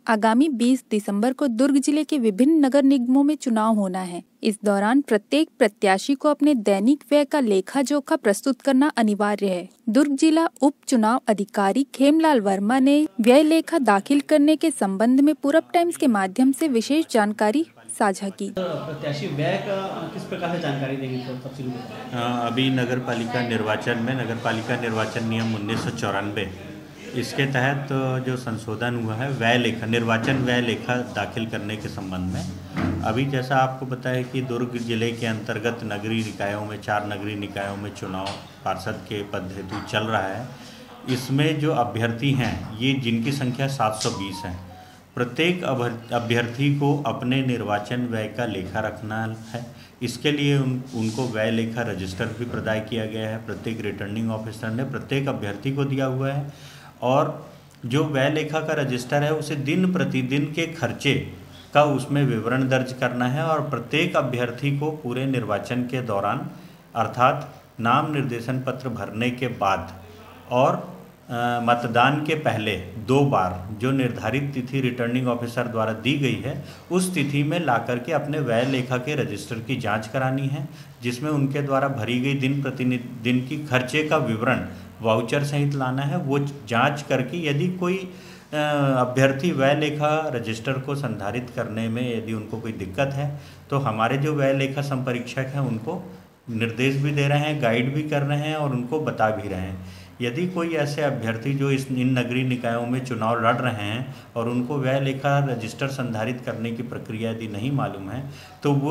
आगामी 20 दिसंबर को दुर्ग जिले के विभिन्न नगर निगमों में चुनाव होना है। इस दौरान प्रत्येक प्रत्याशी को अपने दैनिक व्यय का लेखा जोखा प्रस्तुत करना अनिवार्य है। दुर्ग जिला उप चुनाव अधिकारी खेमलाल वर्मा ने व्यय लेखा दाखिल करने के संबंध में पूरब टाइम्स के माध्यम से विशेष जानकारी साझा की। प्रत्याशी व्यय का किस प्रकार से जानकारी देंगे तफसील? अभी नगर पालिका निर्वाचन नियम 1994 इसके तहत जो संशोधन हुआ है निर्वाचन व्यय लेखा दाखिल करने के संबंध में, अभी जैसा आपको पता है कि दुर्ग जिले के अंतर्गत नगरीय निकायों में 4 नगरीय निकायों में चुनाव पार्षद के पद हेतु चल रहा है। इसमें जो अभ्यर्थी हैं ये जिनकी संख्या 720 है। प्रत्येक अभ्यर्थी को अपने निर्वाचन व्यय का लेखा रखना है। इसके लिए उनको व्यय लेखा रजिस्टर भी प्रदान किया गया है। प्रत्येक रिटर्निंग ऑफिसर ने प्रत्येक अभ्यर्थी को दिया हुआ है और जो व्यय लेखा का रजिस्टर है उसे दिन प्रतिदिन के खर्चे का उसमें विवरण दर्ज करना है और प्रत्येक अभ्यर्थी को पूरे निर्वाचन के दौरान अर्थात नाम निर्देशन पत्र भरने के बाद और मतदान के पहले 2 बार जो निर्धारित तिथि रिटर्निंग ऑफिसर द्वारा दी गई है उस तिथि में ला करके अपने व्यय लेखा के रजिस्टर की जांच करानी है, जिसमें उनके द्वारा भरी गई दिन प्रतिदिन की खर्चे का विवरण वाउचर सहित लाना है। वो जांच करके यदि कोई अभ्यर्थी व्यय लेखा रजिस्टर को संधारित करने में यदि उनको कोई दिक्कत है तो हमारे जो व्यय लेखा संपरीक्षक हैं उनको निर्देश भी दे रहे हैं, गाइड भी कर रहे हैं और उनको बता भी रहे हैं। यदि कोई ऐसे अभ्यर्थी जो इन नगरीय निकायों में चुनाव लड़ रहे हैं और उनको व्यय लेखा रजिस्टर संधारित करने की प्रक्रिया यदि नहीं मालूम है तो वो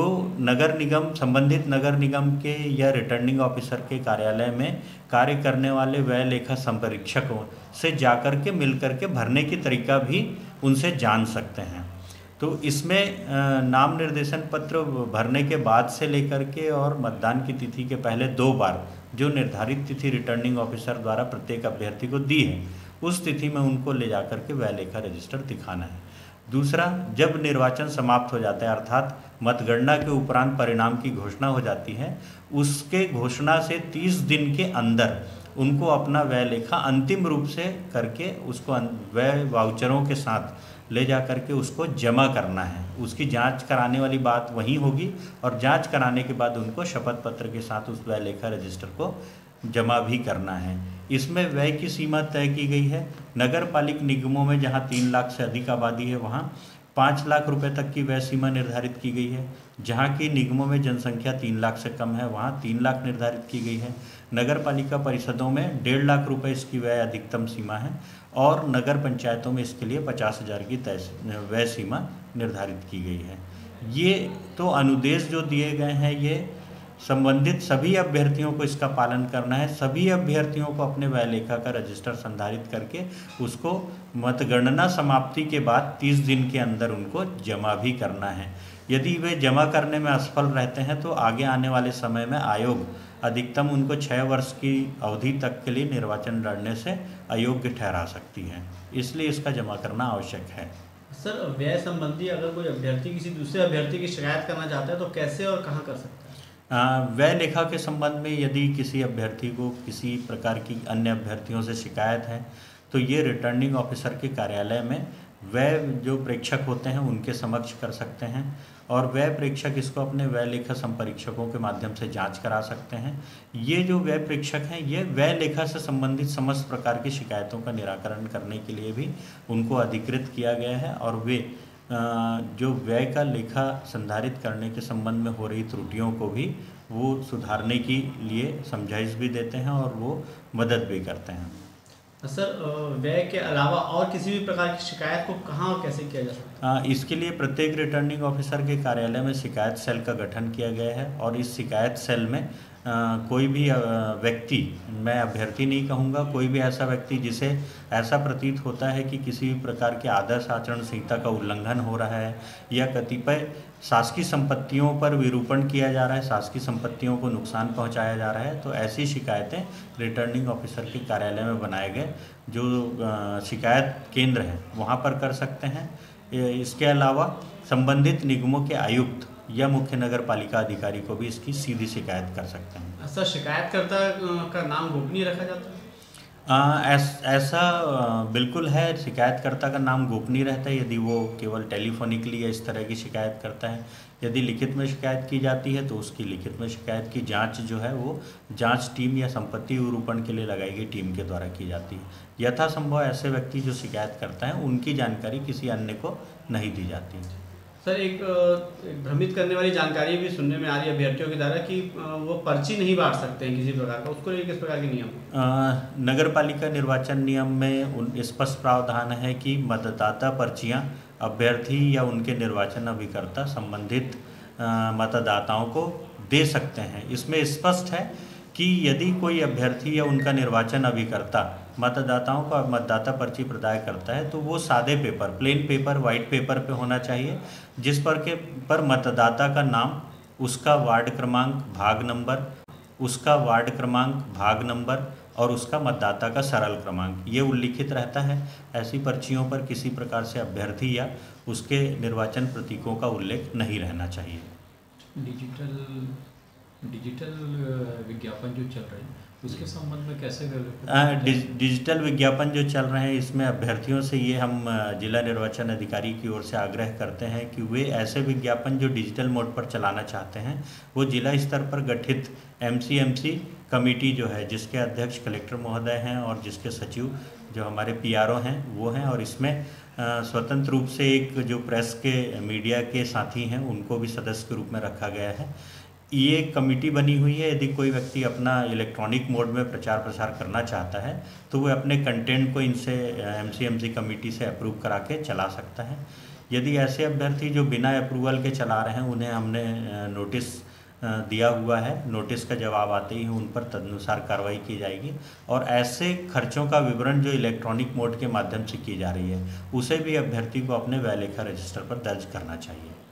संबंधित नगर निगम के या रिटर्निंग ऑफिसर के कार्यालय में कार्य करने वाले व्यय लेखा संपरीक्षकों से जाकर के मिल कर के भरने की तरीका भी उनसे जान सकते हैं। तो इसमें नाम निर्देशन पत्र भरने के बाद से लेकर के और मतदान की तिथि के पहले 2 बार जो निर्धारित तिथि रिटर्निंग ऑफिसर द्वारा प्रत्येक अभ्यर्थी को दी है उस तिथि में उनको ले जाकर के व्यय लेखा रजिस्टर दिखाना है। दूसरा, जब निर्वाचन समाप्त हो जाता है अर्थात मतगणना के उपरांत परिणाम की घोषणा हो जाती है, उसके घोषणा से 30 दिन के अंदर उनको अपना व्यय लेखा अंतिम रूप से करके उसको व्यय वाउचरों के साथ ले जा करके उसको जमा करना है। उसकी जांच कराने वाली बात वहीं होगी और जांच कराने के बाद उनको शपथ पत्र के साथ उस व्यय लेखा रजिस्टर को जमा भी करना है। इसमें व्यय की सीमा तय की गई है। नगर पालिक निगमों में जहां 3 लाख से अधिक आबादी है वहां 5 लाख रुपए तक की व्यय सीमा निर्धारित की गई है। जहां की निगमों में जनसंख्या 3 लाख से कम है वहां 3 लाख निर्धारित की गई है। नगर पालिका परिषदों में 1.5 लाख रुपए इसकी व्यय अधिकतम सीमा है और नगर पंचायतों में इसके लिए 50,000 की व्यय सीमा निर्धारित की गई है। ये तो अनुदेश जो दिए गए हैं ये संबंधित सभी अभ्यर्थियों को इसका पालन करना है। सभी अभ्यर्थियों को अपने व्यय लेखा का रजिस्टर संधारित करके उसको मतगणना समाप्ति के बाद 30 दिन के अंदर उनको जमा भी करना है। यदि वे जमा करने में असफल रहते हैं तो आगे आने वाले समय में आयोग अधिकतम उनको 6 वर्ष की अवधि तक के लिए निर्वाचन लड़ने से अयोग्य ठहरा सकती है। इसलिए इसका जमा करना आवश्यक है। सर, व्यय संबंधी अगर कोई अभ्यर्थी किसी दूसरे अभ्यर्थी की शिकायत करना चाहता है तो कैसे और कहाँ कर सकता है? व्यय लेखा के संबंध में यदि किसी अभ्यर्थी को किसी प्रकार की अन्य अभ्यर्थियों से शिकायत है तो ये रिटर्निंग ऑफिसर के कार्यालय में व्यय जो प्रेक्षक होते हैं उनके समक्ष कर सकते हैं और व्यय प्रेक्षक इसको अपने व्यय लेखा संपरीक्षकों के माध्यम से जांच करा सकते हैं। ये जो व्यय प्रेक्षक हैं ये व्यय लेखा से संबंधित समस्त प्रकार की शिकायतों का निराकरण करने के लिए भी उनको अधिकृत किया गया है और वे जो व्यय का लेखा संधारित करने के संबंध में हो रही त्रुटियों को भी वो सुधारने के लिए समझाइश भी देते हैं और वो मदद भी करते हैं। सर, व्यय के अलावा और किसी भी प्रकार की शिकायत को कहाँ और कैसे किया जा सकता है? इसके लिए प्रत्येक रिटर्निंग ऑफिसर के कार्यालय में शिकायत सेल का गठन किया गया है और इस शिकायत सेल में कोई भी व्यक्ति, मैं अभ्यर्थी नहीं कहूँगा, कोई भी ऐसा व्यक्ति जिसे ऐसा प्रतीत होता है कि किसी भी प्रकार के आदर्श आचरण संहिता का उल्लंघन हो रहा है या कतिपय शासकीय संपत्तियों पर विरूपण किया जा रहा है, शासकीय संपत्तियों को नुकसान पहुंचाया जा रहा है, तो ऐसी शिकायतें रिटर्निंग ऑफिसर के कार्यालय में बनाए गए जो शिकायत केंद्र हैं वहां पर कर सकते हैं। इसके अलावा संबंधित निगमों के आयुक्त या मुख्य नगर पालिका अधिकारी को भी इसकी सीधी शिकायत कर सकते हैं। सर, शिकायतकर्ता का नाम गोपनीय रखा जाता है? ऐसा बिल्कुल है। शिकायतकर्ता का नाम गोपनीय रहता है यदि वो केवल टेलीफोनिकली या इस तरह की शिकायत करता है। यदि लिखित में शिकायत की जाती है तो उसकी लिखित में शिकायत की जांच जो है वो जांच टीम या संपत्ति विरूपण के लिए लगाई गई टीम के द्वारा की जाती है। यथासंभव ऐसे व्यक्ति जो शिकायत करता है उनकी जानकारी किसी अन्य को नहीं दी जाती। सर, एक भ्रमित करने वाली जानकारी भी सुनने में आ रही है अभ्यर्थियों के द्वारा कि वो पर्ची नहीं बांट सकते हैं किसी प्रकार का, उसको लेकर किस प्रकार के नियम? नगर पालिका निर्वाचन नियम में स्पष्ट प्रावधान है कि मतदाता पर्चियां अभ्यर्थी या उनके निर्वाचन अभिकर्ता संबंधित मतदाताओं को दे सकते हैं। इसमें स्पष्ट है कि यदि कोई अभ्यर्थी या उनका निर्वाचन अभिकर्ता मतदाताओं को मतदाता पर्ची प्रदान करता है तो वो सादे paper, plain paper, white paper पे होना चाहिए, जिस पर मतदाता का नाम, उसका वार्ड क्रमांक, भाग नंबर, उसका वार्ड क्रमांक, भाग नंबर और उसका मतदाता का सरल क्रमांक ये उल्लिखित रहता है। ऐसी पर्चियों पर किसी प्रकार से अभ्यर्थी या उसके निर्वाचन प्रतीकों का उल्लेख नहीं रहना चाहिए। डिजिटल विज्ञापन जो चल रहे हैं उसके संबंध में कैसे डिजिटल विज्ञापन जो चल रहे हैं इसमें अभ्यर्थियों से ये हम जिला निर्वाचन अधिकारी की ओर से आग्रह करते हैं कि वे ऐसे विज्ञापन जो डिजिटल मोड पर चलाना चाहते हैं वो जिला स्तर पर गठित MCMC कमेटी जो है जिसके अध्यक्ष कलेक्टर महोदय हैं और जिसके सचिव जो हमारे PRO हैं वो हैं, और इसमें स्वतंत्र रूप से एक जो प्रेस के मीडिया के साथी हैं उनको भी सदस्य के रूप में रखा गया है। ये कमेटी बनी हुई है। यदि कोई व्यक्ति अपना इलेक्ट्रॉनिक मोड में प्रचार प्रसार करना चाहता है तो वह अपने कंटेंट को इनसे MCMC कमेटी से अप्रूव करा के चला सकता है। यदि ऐसे अभ्यर्थी जो बिना अप्रूवल के चला रहे हैं उन्हें हमने नोटिस दिया हुआ है, नोटिस का जवाब आते ही उन पर तदनुसार कार्रवाई की जाएगी। और ऐसे खर्चों का विवरण जो इलेक्ट्रॉनिक मोड के माध्यम से की जा रही है उसे भी अभ्यर्थी को अपने व्यय लेखा रजिस्टर पर दर्ज करना चाहिए।